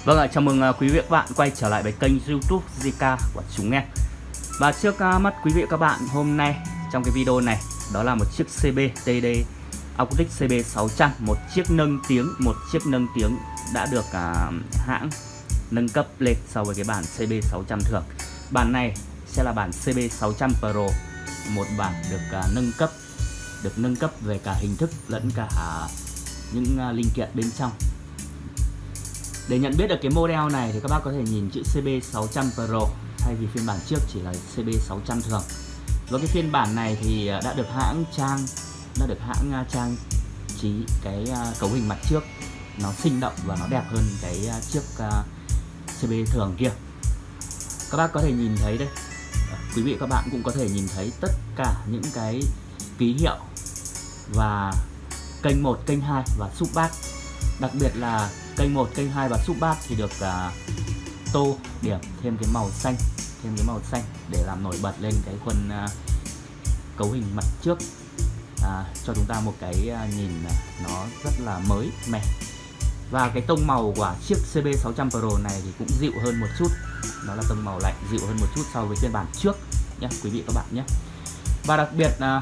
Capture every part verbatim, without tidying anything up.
Vâng ạ, chào mừng uh, quý vị và các bạn quay trở lại với kênh YouTube gi ca của chúng em. Và trước uh, mắt quý vị và các bạn hôm nay trong cái video này, đó là một chiếc xê bê tê đê Acoustic xê bê sáu trăm, một chiếc nâng tiếng, một chiếc nâng tiếng đã được uh, hãng nâng cấp lên so với cái bản xê bê sáu trăm thường. Bản này sẽ là bản xê bê sáu trăm Pro, một bản được uh, nâng cấp, được nâng cấp về cả hình thức lẫn cả uh, những uh, linh kiện bên trong. Để nhận biết được cái model này thì các bác có thể nhìn chữ xê bê sáu trăm Pro thay vì phiên bản trước chỉ là xê bê sáu trăm thường. Với cái phiên bản này thì đã được hãng trang đã được hãng trang trí cái cấu hình mặt trước nó sinh động và nó đẹp hơn cái chiếc xê bê thường kia. Các bác có thể nhìn thấy đây, quý vị các bạn cũng có thể nhìn thấy tất cả những cái ký hiệu và kênh một, kênh hai và sub bass. Đặc biệt là kênh một, kênh hai và sub bass thì được uh, tô điểm thêm cái màu xanh, thêm cái màu xanh để làm nổi bật lên cái khuôn uh, cấu hình mặt trước, uh, cho chúng ta một cái uh, nhìn uh, nó rất là mới mẻ. Và cái tông màu của chiếc xê bê sáu trăm Pro này thì cũng dịu hơn một chút, nó là tông màu lạnh dịu hơn một chút so với phiên bản trước nhé quý vị các bạn nhé. Và đặc biệt uh,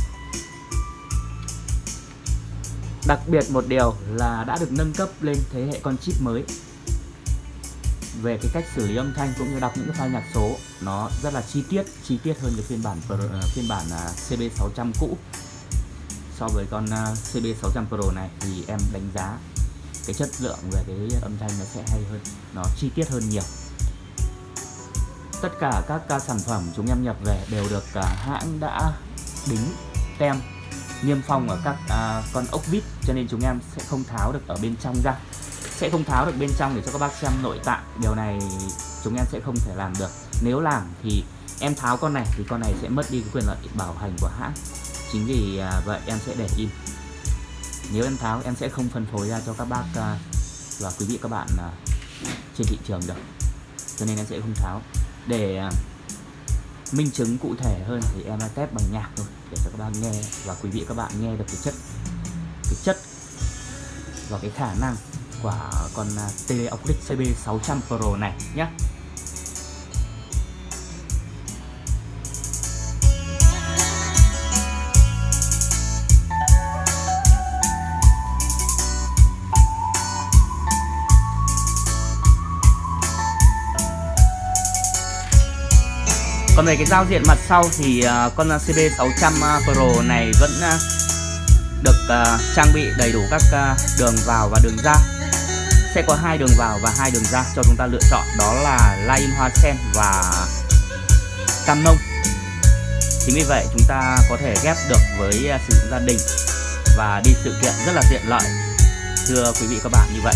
Đặc biệt một điều là đã được nâng cấp lên thế hệ con chip mới. Về cái cách xử lý âm thanh cũng như đọc những cái file nhạc số, nó rất là chi tiết, chi tiết hơn cái phiên bản phiên bản xê bê sáu trăm cũ. So với con xê bê sáu trăm Pro này thì em đánh giá cái chất lượng về cái âm thanh nó sẽ hay hơn, nó chi tiết hơn nhiều. Tất cả các sản phẩm chúng em nhập về đều được hãng đã đính tem niêm phong ở các à, con ốc vít, cho nên chúng em sẽ không tháo được ở bên trong ra, sẽ không tháo được bên trong để cho các bác xem nội tạng. Điều này chúng em sẽ không thể làm được. Nếu làm thì em tháo con này thì con này sẽ mất đi cái quyền lợi bảo hành của hãng. Chính vì à, vậy em sẽ để im. Nếu em tháo em sẽ không phân phối ra cho các bác à, và quý vị các bạn à, trên thị trường được, cho nên em sẽ không tháo. Để à, minh chứng cụ thể hơn thì em test bằng nhạc thôi để cho các bạn nghe và quý vị các bạn nghe được cái chất cái chất và cái khả năng của con tê đê Acoustic xê bê sáu trăm Pro này nhé. Còn về cái giao diện mặt sau thì uh, con xê bê sáu trăm Pro này vẫn uh, được uh, trang bị đầy đủ các uh, đường vào và đường ra. Sẽ có hai đường vào và hai đường ra cho chúng ta lựa chọn, đó là line hoa sen và cam nông. Chính vì vậy chúng ta có thể ghép được với uh, sử dụng gia đình và đi sự kiện rất là tiện lợi, thưa quý vị các bạn như vậy.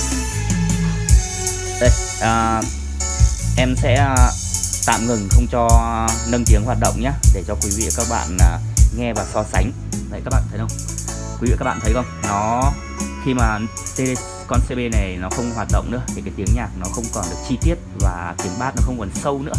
Đây, uh, em sẽ uh, tạm ngừng không cho nâng tiếng hoạt động nhé, để cho quý vị các bạn nghe và so sánh. Đấy, các bạn thấy không? Quý vị các bạn thấy không? Nó khi mà con xê bê này nó không hoạt động nữa thì cái tiếng nhạc nó không còn được chi tiết và tiếng bass nó không còn sâu nữa.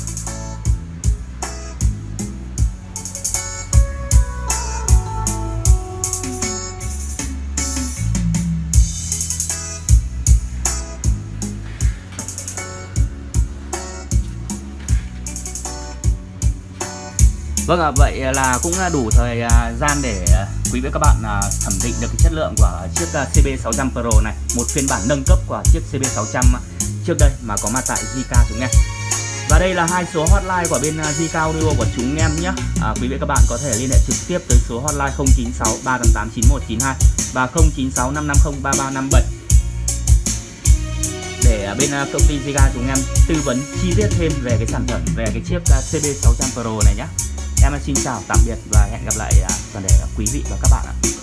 Vâng ạ, vậy là cũng đủ thời gian để quý vị các bạn thẩm định được cái chất lượng của chiếc xê bê sáu trăm Pro này, một phiên bản nâng cấp của chiếc xê bê sáu trăm trước đây mà có mặt tại gi ca chúng em. Và đây là hai số hotline của bên gi ca Audio của chúng em nhé. À, quý vị các bạn có thể liên hệ trực tiếp tới số hotline không chín sáu ba tám tám chín một chín hai và không chín sáu năm năm không ba ba năm bảy để bên công ty gi ca chúng em tư vấn chi tiết thêm về cái sản phẩm, về cái chiếc xê bê sáu trăm Pro này nhé. Em xin chào tạm biệt và hẹn gặp lại toàn thể quý vị và các bạn ạ.